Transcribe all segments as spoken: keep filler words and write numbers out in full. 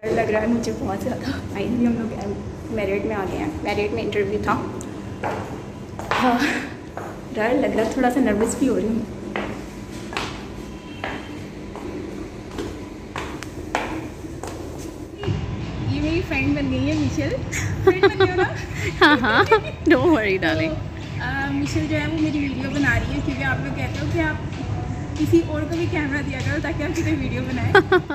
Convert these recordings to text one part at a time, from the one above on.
लग रहा है मुझे बहुत ज़्यादा। फाइनली हम लोग मैरिट में आ गए हैं। मैरिट में इंटरव्यू था। हाँ, डर लग रहा है, थोड़ा सा नर्वस भी हो रही हूँ। ये मेरी फ्रेंड बन गई है मिशेल। फ्रेंड बन गई हो ना? हाँ हाँ, डोंट वरी डार्लिंग। मिशेल जो है वो मेरी वीडियो बना रही है, क्योंकि आप लोग कहते हो कि आप किसी और को भी कैमरा दिया करो ताकि आप किसी वीडियो बनाएं।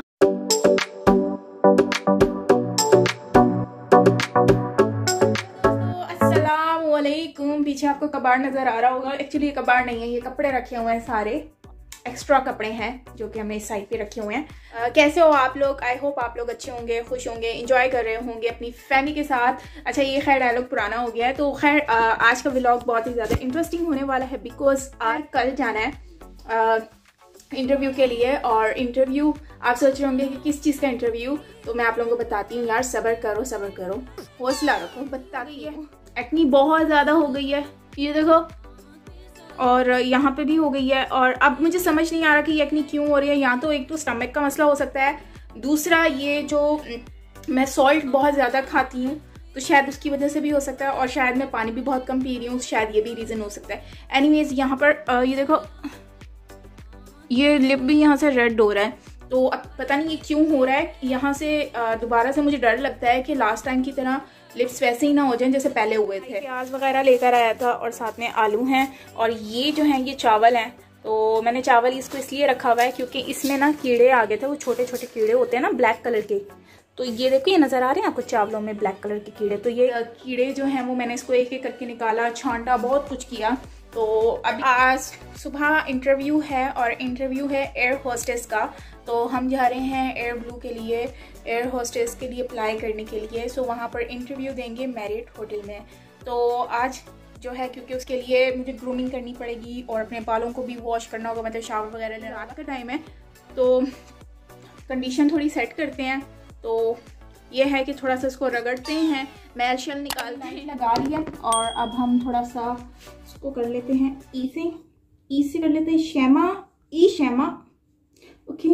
तो अस्सलाम वालेकुम। पीछे आपको कबाड़ नज़र आ रहा होगा। एक्चुअली ये कबाड़ नहीं है, ये कपड़े रखे हुए हैं, सारे एक्स्ट्रा कपड़े हैं जो कि हमने इस साइड पे रखे हुए हैं। uh, कैसे हो आप लोग? आई होप आप लोग अच्छे होंगे, खुश होंगे, एंजॉय कर रहे होंगे अपनी फैमिली के साथ। अच्छा, ये खैर डायलॉग पुराना हो गया है। तो खैर uh, आज का व्लॉग बहुत ही ज़्यादा इंटरेस्टिंग होने वाला है, बिकॉज आज कल जाना है इंटरव्यू uh, के लिए। और इंटरव्यू आप सोच रहे होंगे कि किस चीज़ का इंटरव्यू, तो मैं आप लोगों को बताती हूँ। यार सब्र करो, सब्र करो, हौसला रखो, बताती है। एक्नी बहुत ज़्यादा हो गई है, ये देखो, और यहाँ पे भी हो गई है। और अब मुझे समझ नहीं आ रहा कि ये एक्नी क्यों हो रही है। यहाँ तो एक तो स्टमक का मसला हो सकता है, दूसरा ये जो मैं सॉल्ट बहुत ज़्यादा खाती हूँ तो शायद उसकी वजह से भी हो सकता है, और शायद मैं पानी भी बहुत कम पी रही हूँ, शायद ये भी रीज़न हो सकता है। एनीवेज, यहाँ पर ये देखो, ये लिप भी यहाँ से रेड हो रहा है। तो अब पता नहीं ये क्यों हो रहा है। यहाँ से दोबारा से मुझे डर लगता है कि लास्ट टाइम की तरह लिप्स वैसे ही ना हो जाएं जैसे पहले हुए थे। प्याज वगैरह लेकर आया था और साथ में आलू हैं, और ये जो हैं ये चावल हैं। तो मैंने चावल इसको इसलिए रखा हुआ है क्योंकि इसमें ना कीड़े आ गए थे, वो छोटे छोटे कीड़े होते हैं ना ब्लैक कलर के। तो ये देखो, ये नज़र आ रहे हैं आपको चावलों में ब्लैक कलर के कीड़े। तो ये कीड़े जो हैं वो मैंने इसको एक एक करके निकाला, छांटा, बहुत कुछ किया। तो अभी आज सुबह इंटरव्यू है, और इंटरव्यू है एयर होस्टेस का। तो हम जा रहे हैं एयर ब्लू के लिए, एयर होस्टेस के लिए अप्लाई करने के लिए। सो वहाँ पर इंटरव्यू देंगे मैरिट होटल में। तो आज जो है, क्योंकि उसके लिए मुझे ग्रूमिंग करनी पड़ेगी और अपने बालों को भी वॉश करना होगा, मतलब शावर वगैरह लेना। रात का टाइम है तो कंडीशन थोड़ी सेट करते हैं। तो ये है कि थोड़ा सा इसको रगड़ते हैं, मैल शैल निकालते हैं। लगा लिया, और अब हम थोड़ा सा इसको कर लेते हैं ई से, ई से कर लेते हैं शैमा, ई शैमा। ओके,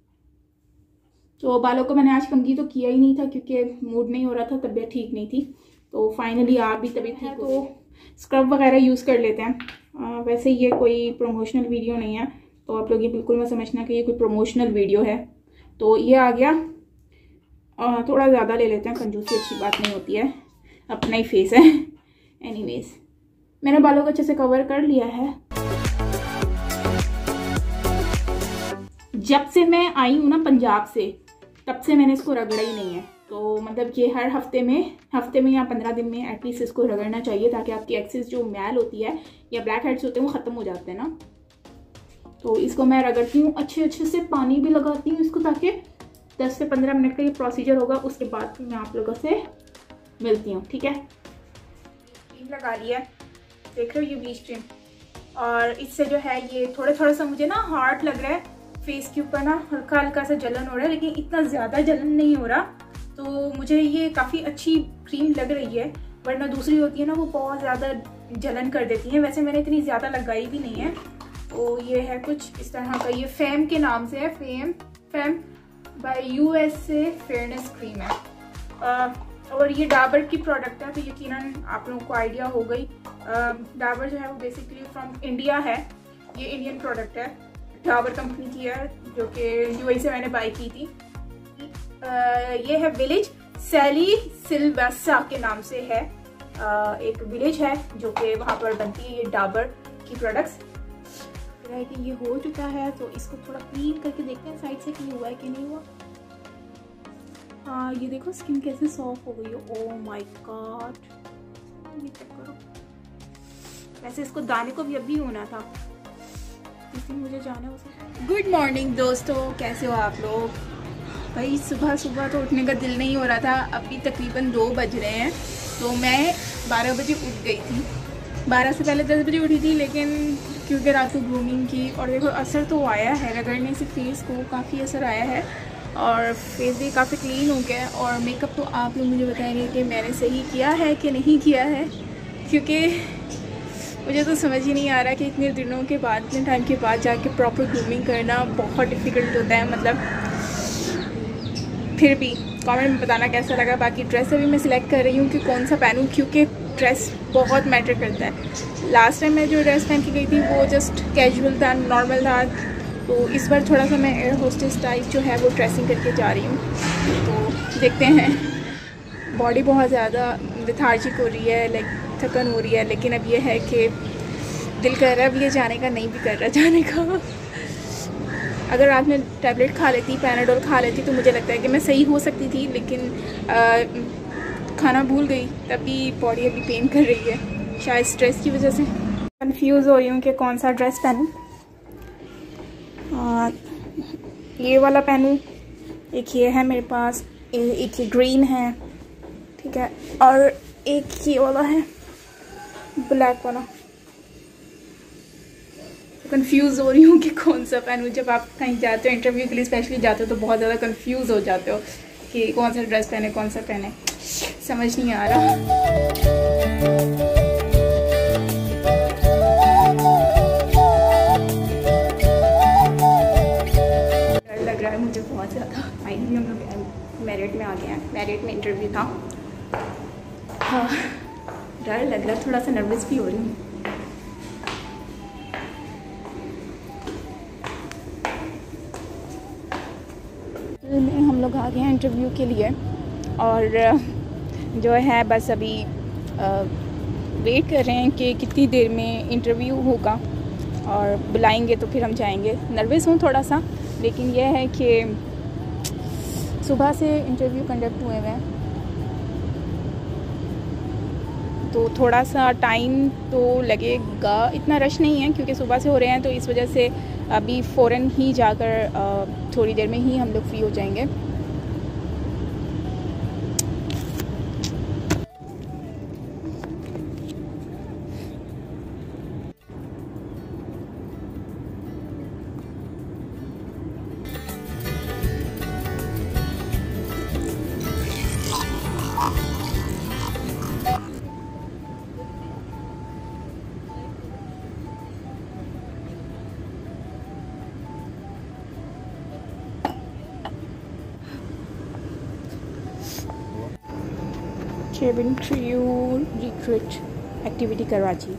तो बालों को मैंने आज कंघी तो किया ही नहीं था क्योंकि मूड नहीं हो रहा था, तबीयत ठीक नहीं थी। तो फाइनली आप भी तबीयत ठीक हो तो स्क्रब वगैरह यूज़ कर लेते हैं। आ, वैसे ये कोई प्रमोशनल वीडियो नहीं है, तो आप लोग ये बिल्कुल मत समझना कि ये कोई प्रमोशनल वीडियो है। तो ये आ गया, आ, थोड़ा ज़्यादा ले लेते हैं, कंजूसी अच्छी बात नहीं होती है, अपना ही फेस है। एनीवेज, मैंने बालों को अच्छे से कवर कर लिया है। जब से मैं आई हूँ ना पंजाब से, तब से मैंने इसको रगड़ा ही नहीं है। तो मतलब ये हर हफ्ते में हफ्ते में या पंद्रह दिन में एटलीस्ट इसको रगड़ना चाहिए, ताकि आपकी एक्सेस जो मैल होती है या ब्लैक हेड्स होते हैं वो ख़त्म हो जाते हैं ना। तो इसको मैं रगड़ती हूँ अच्छे अच्छे से, पानी भी लगाती हूँ इसको, ताकि दस से पंद्रह मिनट का ये प्रोसीजर होगा। उसके बाद फिर मैं आप लोगों से मिलती हूँ, ठीक है। क्रीम लगा लिया, देख रहे हो, ये ब्लीच क्रीम। और इससे जो है ये थोड़ा थोड़ा सा मुझे ना हार्ड लग रहा है फेस के ऊपर, ना हल्का हल्का सा जलन हो रहा है, लेकिन इतना ज़्यादा जलन नहीं हो रहा। तो मुझे ये काफ़ी अच्छी क्रीम लग रही है, वरना दूसरी होती है ना वो बहुत ज़्यादा जलन कर देती है। वैसे मैंने इतनी ज़्यादा लगाई भी नहीं है। तो ये है कुछ इस तरह का, ये फेम के नाम से है, fame fame by USA fairness cream है। आ, और ये डाबर की प्रोडक्ट है, तो यकीनन आप लोगों को आइडिया हो गई। डाबर जो है वो बेसिकली फ्रॉम इंडिया है, ये इंडियन प्रोडक्ट है, डाबर कंपनी की है, जो कि यूएई से मैंने बाई की थी। आ, ये है विलेज सैली सिल्वेसा के नाम से है, आ, एक विलेज है जो कि वहाँ पर बनती है ये डाबर की प्रोडक्ट्स। है कि ये हो चुका है, तो इसको थोड़ा क्लीन करके देखते हैं साइड से कि हुआ है कि नहीं हुआ। हाँ, ये देखो स्किन कैसे सॉफ्ट हो गई है। ओह माय गॉड, ये चेक करो। वैसे इसको दाने को भी अभी होना था, लेकिन मुझे जाना है। गुड मॉर्निंग दोस्तों, कैसे हो आप लोग? भाई सुबह सुबह तो उठने का दिल नहीं हो रहा था। अभी तकरीबन दो बज रहे हैं, तो मैं बारह बजे उठ गई थी। बारह से पहले दस बजे उठी थी, लेकिन क्योंकि रात को ग्रूमिंग की, और देखो असर तो आया है, रगड़ने से फेस को काफ़ी असर आया है, और फेस भी काफ़ी क्लीन हो गया। और मेकअप तो आप लोग मुझे बताएंगे कि मैंने सही किया है कि नहीं किया है, क्योंकि मुझे तो समझ ही नहीं आ रहा कि इतने दिनों के बाद, इतने टाइम के बाद जाके प्रॉपर ग्रूमिंग करना बहुत डिफ़िकल्ट होता है। मतलब फिर भी कमेंट में बताना कैसा लगा। बाकी ड्रेस अभी मैं सिलेक्ट कर रही हूँ कि कौन सा पहनूँ, क्योंकि ड्रेस बहुत मैटर करता है। लास्ट टाइम मैं जो ड्रेस पहन के गई थी वो जस्ट कैजुअल था, नॉर्मल था, तो इस बार थोड़ा सा मैं एयर होस्टेस टाइप जो है वो ड्रेसिंग करके जा रही हूँ। तो देखते हैं। बॉडी बहुत ज़्यादा लेथार्जिक हो रही है, लाइक थकन हो रही है, लेकिन अब ये है कि दिल कर रहा है अब ये जाने का, नहीं भी कर रहा जाने का। अगर रात में टैबलेट खा लेती, पैनाडोल खा लेती, तो मुझे लगता है कि मैं सही हो सकती थी, लेकिन आ, खाना भूल गई, तभी बॉडी अभी पेन कर रही है, शायद स्ट्रेस की वजह से। कंफ्यूज हो रही हूँ कि कौन सा ड्रेस पहनूँ। ये वाला पहनूँ, एक ये है मेरे पास, एक ये ग्रीन है, ठीक है, और एक ये वाला है ब्लैक वाला। कंफ्यूज हो रही हूँ कि कौन सा पहनूँ। जब आप कहीं जाते हो इंटरव्यू के लिए स्पेशली जाते हो तो बहुत ज़्यादा कंफ्यूज हो जाते हो कि कौन सा ड्रेस पहने, कौन सा पहने, समझ नहीं आ रहा। डर लग रहा है मुझे बहुत ज़्यादा। फाइनली हम लोग मेरिट में आ गए हैं, मेरिट में इंटरव्यू था। हाँ, डर लग रहा है, थोड़ा सा नर्वस भी हो रही हूँ। में हम लोग आ गए हैं इंटरव्यू के लिए, और जो है बस अभी वेट कर रहे हैं कि कितनी देर में इंटरव्यू होगा और बुलाएंगे तो फिर हम जाएंगे। नर्वस हूँ थोड़ा सा, लेकिन यह है कि सुबह से इंटरव्यू कंडक्ट हुए हुए हैं, तो थोड़ा सा टाइम तो लगेगा। इतना रश नहीं है क्योंकि सुबह से हो रहे हैं, तो इस वजह से अभी फ़ौरन ही जाकर थोड़ी देर में ही हम लोग फ्री हो जाएंगे। Interview recruit activity Karachi.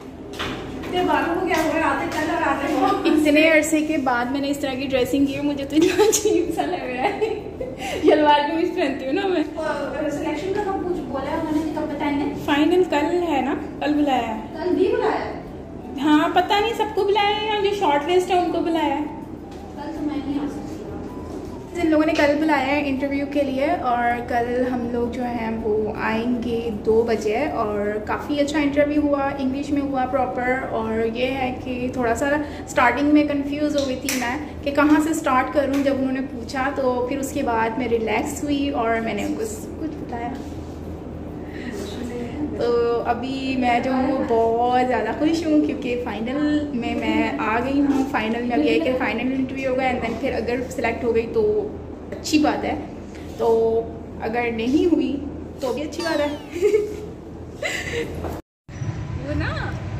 इतने अरसे के बाद मैंने इस तरह की ड्रेसिंग की है, मुझे तो इतना अजीब सा लग रहा है। शलवार कमीज पहनती हूँ ना मैं। सिलेक्शन का कब कुछ बोला है उन्होंने, कब बताएंगे? फाइनल कल है ना, कल बुलाया है। कल भी बुलाया है? हाँ, पता नहीं सबको बुलाया है या जो शॉर्ट लिस्ट है उनको बुलाया है। कल तो मैं नहीं आ सकती। इन लोगों ने कल बुलाया है इंटरव्यू के लिए, और कल हम लोग जो हैं वो आएंगे दो बजे। और काफ़ी अच्छा इंटरव्यू हुआ, इंग्लिश में हुआ प्रॉपर। और ये है कि थोड़ा सा स्टार्टिंग में कंफ्यूज हो गई थी मैं कि कहाँ से स्टार्ट करूँ जब उन्होंने पूछा, तो फिर उसके बाद मैं रिलैक्स हुई और मैंने उनको कुछ बताया। तो अभी मैं जो हूँ बहुत ज़्यादा खुश हूँ क्योंकि फ़ाइनल में मैं आ गई हूँ। फ़ाइनल में अभी एक फाइनल इंटरव्यू होगा, एंड देन फिर अगर सिलेक्ट हो गई तो अच्छी बात है, तो अगर नहीं हुई तो भी अच्छी बात है। वो ना,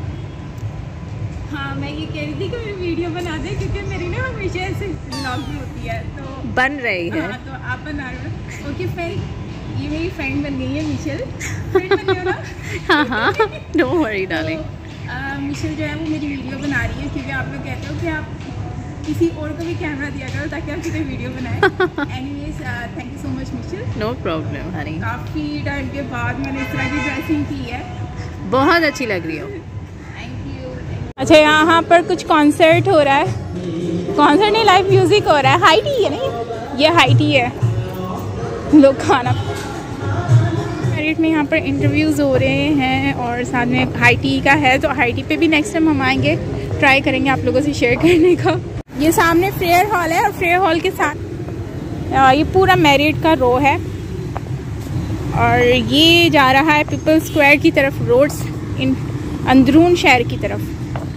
हाँ, मैं ये कह रही थी कि मेरी वीडियो बना दे, क्योंकि मेरी ना हमेशा ऐसे व्लॉग भी होती है तो बन रही है। हाँ, तो आप बना रहे हो। ओके फ्रेंड, ये मेरी फ्रेंड बन गई है मिशेल। फ्रेंड बन गई हो ना? हाँ हाँ, डोंट वरी डार्लिंग। मिशेल जो है वो मेरी वीडियो बना रही है, क्योंकि आप लोग कहते हो कि आप किसी और को भी कैमरा दिया करो ताकि आप कोई वीडियो बनाएं। Anyways, thank you so much Michelle. No problem honey. काफ़ी टाइम के बाद मैंने इस तरह की ड्रेसिंग की है, बहुत अच्छी लग रही हो। Thank you. अच्छा, यहाँ पर कुछ कॉन्सर्ट हो रहा है। कॉन्सर्ट नहीं, लाइव म्यूज़िक हो रहा है। हाई टी है नहीं, ये हाई टी है। लोग खाना मेरिट में यहाँ पर इंटरव्यूज़ हो रहे हैं, और साथ में हाई टी का है, तो हाई टी पे भी नेक्स्ट टाइम हम आएंगे, ट्राई करेंगे आप लोगों से शेयर करने का। ये सामने फेयर हॉल है, और फेयर हॉल के साथ ये पूरा मेरिट का रो है, और ये जा रहा है पीपल स्क्वायर की तरफ, रोड्स इन अंदरून शहर की तरफ।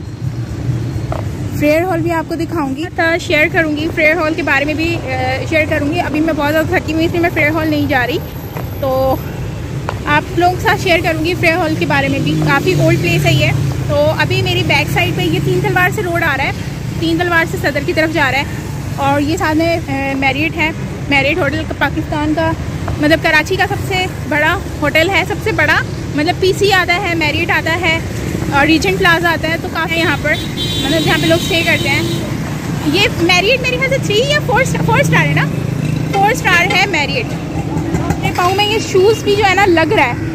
फेयर हॉल भी आपको दिखाऊंगी, तो शेयर करूंगी, फेयर हॉल के बारे में भी शेयर करूंगी। अभी मैं बहुत ज़्यादा थकी हुई, इसलिए मैं फेयर हॉल नहीं जा रही, तो आप लोगों के साथ शेयर करूंगी फेयर हॉल के बारे में भी। काफ़ी ओल्ड प्लेस है ये। तो अभी मेरी बैक साइड पे ये तीन तलवार से रोड आ रहा है, तीन तलवार से सदर की तरफ जा रहा है, और ये साथ में मेरिट है, मैरियट होटल पाकिस्तान का, मतलब कराची का सबसे बड़ा होटल है, सबसे बड़ा, मतलब पीसी आता है, मैरियट आता है और रीजेंट प्लाजा आता है, तो काफ़ी यहाँ पर मतलब जहाँ पे लोग स्टे करते हैं। ये मैरियट मेरे ख्याल से थ्री या फोर फोर स्टार है ना, फोर स्टार है मैरियट। अपने पाँव में ये शूज़ भी जो है ना लग रहा है।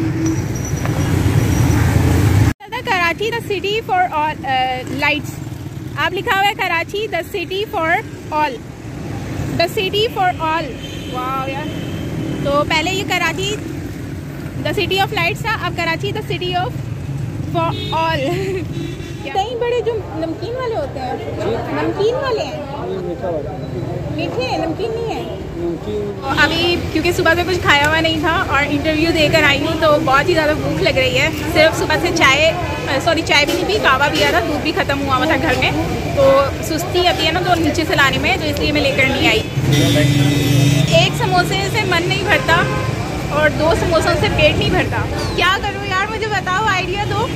Karachi the city for all lights, आप लिखा हुआ है Karachi the city for all, the city for all. वाह यार, तो पहले ये Karachi the city of lights था, अब Karachi the city of for all. कई बड़े जो नमकीन वाले होते हैं, नमकीन वाले हैं, मीठे हैं, नमकीन नहीं है। अभी क्योंकि सुबह से कुछ खाया हुआ नहीं था और इंटरव्यू देकर आई हूँ, तो बहुत ही ज़्यादा भूख लग रही है। सिर्फ सुबह से चाय सॉरी चाय भी नहीं पी, कावा पिया था, दूध भी ख़त्म हुआ हुआ था घर में, तो सुस्ती आती है ना तो नीचे से लाने में, तो इसलिए मैं लेकर नहीं आई। एक समोसे से मन नहीं भरता और दो समोसों से पेट नहीं भरता, क्या करूँ यार, मुझे बताओ, आइडिया दो।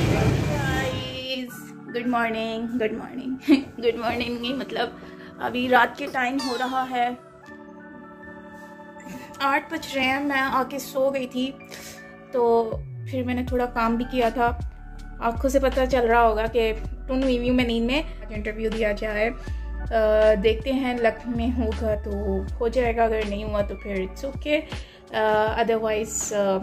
Good morning, good morning, good morning नहीं, मतलब अभी रात के टाइम हो रहा है, आठ बज रहे हैं। मैं आके सो गई थी, तो फिर मैंने थोड़ा काम भी किया था। आँखों से पता चल रहा होगा कि टून हुई हूँ मैं नींद में। इंटरव्यू दिया जाए, आ, देखते हैं लक में होगा तो हो जाएगा, अगर नहीं हुआ तो फिर it's okay, otherwise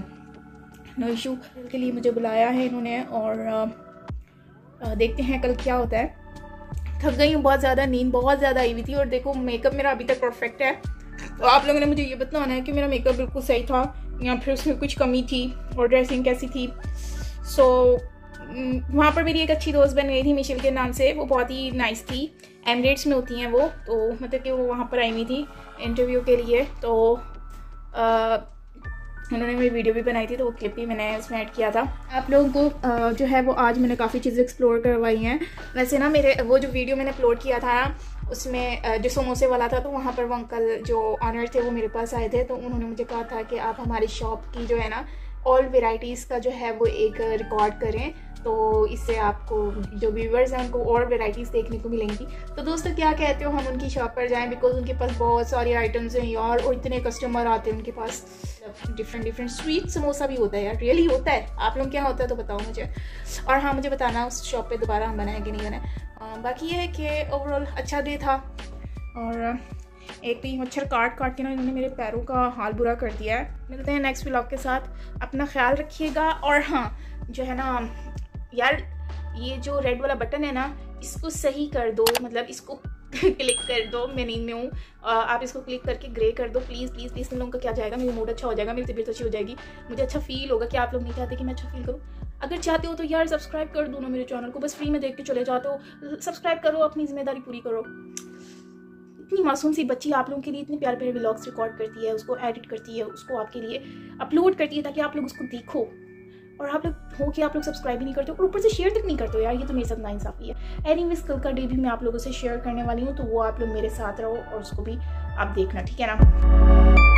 no issue. के लिए मुझे बुलाया है इन्होंने और आ, आ, देखते हैं कल क्या होता है। थक गई हूँ बहुत ज़्यादा, नींद बहुत ज़्यादा आई हुई थी, और देखो मेकअप मेरा अभी तक परफेक्ट है, तो आप लोगों ने मुझे ये बताना है कि मेरा मेकअप बिल्कुल सही था या फिर उसमें कुछ कमी थी और ड्रेसिंग कैसी थी। सो so, वहाँ पर मेरी एक अच्छी दोस्त बन गई थी मिशेल के नाम से, वो बहुत ही नाइस थी, एमिरेट्स में होती हैं वो, तो मतलब कि वो वहाँ पर आई हुई थी इंटरव्यू के लिए, तो आ, उन्होंने मेरी वीडियो भी बनाई थी, तो वो क्लिप भी मैंने उसमें ऐड किया था। आप लोगों को आ, जो है वो आज मैंने काफ़ी चीज़ें एक्सप्लोर करवाई हैं। वैसे ना मेरे वो जो वीडियो मैंने अपलोड किया था ना, उसमें जो समोसे वाला था, तो वहाँ पर वो अंकल जो ऑनर थे वो मेरे पास आए थे, तो उन्होंने मुझे कहा था कि आप हमारी शॉप की जो है ना ऑल वेराइटीज़ का जो है वो एक रिकॉर्ड करें, तो इससे आपको जो व्यूवर्स हैं उनको और वेराइटीज़ देखने को मिलेंगी। तो दोस्तों क्या कहते हो हम उनकी शॉप पर जाएं, बिकॉज उनके पास बहुत सारी आइटम्स हैं यार, और इतने कस्टमर आते हैं उनके पास। डिफरेंट डिफरेंट स्वीट समोसा भी होता है यार, रियली होता है। आप लोग क्या होता है तो बताओ मुझे, और हाँ मुझे बताना उस शॉप पे दोबारा हम बनाएं कि नहीं बनाए। बाकी ये है कि ओवरऑल अच्छा डे था, और एक भी मच्छर काट काट के ना इन्होंने मेरे पैरों का हाल बुरा कर दिया है। मिलते हैं नेक्स्ट व्लॉग के साथ, अपना ख्याल रखिएगा। और हाँ जो है ना यार, ये जो रेड वाला बटन है ना, इसको सही कर दो, मतलब इसको क्लिक कर दो, मैं नींद में हूँ, आप इसको क्लिक करके ग्रे कर दो प्लीज़ प्लीज़ प्लीज़। तुम लोगों का क्या जाएगा, मेरा मूड अच्छा हो जाएगा, मेरी तबीयत अच्छी हो जाएगी, मुझे अच्छा फील होगा। कि आप लोग नहीं चाहते कि मैं अच्छा फील करूँ? अगर चाहते हो तो यार सब्सक्राइब कर दो ना मेरे चैनल को, बस फ्री में देख के चले जाते हो, सब्सक्राइब करो, अपनी जिम्मेदारी पूरी करो। इतनी मासूम सी बच्ची आप लोगों के लिए इतने प्यारे प्यारे व्लॉग्स रिकॉर्ड करती है, उसको एडिट करती है, उसको आपके लिए अपलोड करती है ताकि आप लोग उसको देखो, और आप लोग हो कि आप लोग सब्सक्राइब भी नहीं करते और ऊपर से शेयर तक नहीं करते हो यार, ये तो मेरे साथ नाइंसाफी है। एनीवेज कल का डे भी मैं आप लोगों से शेयर करने वाली हूँ, तो वो आप लोग मेरे साथ रहो और उसको भी आप देखना, ठीक है ना।